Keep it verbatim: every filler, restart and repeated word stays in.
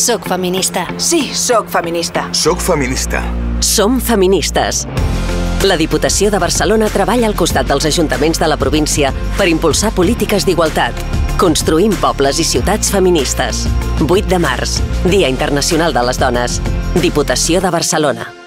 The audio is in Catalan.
Soc feminista. Sí, soc feminista. Soc feminista. Som feministes. La Diputació de Barcelona treballa al costat dels ajuntaments de la província per impulsar polítiques d'igualtat. Construïm pobles i ciutats feministes. vuit de març, Dia Internacional de les Dones. Diputació de Barcelona.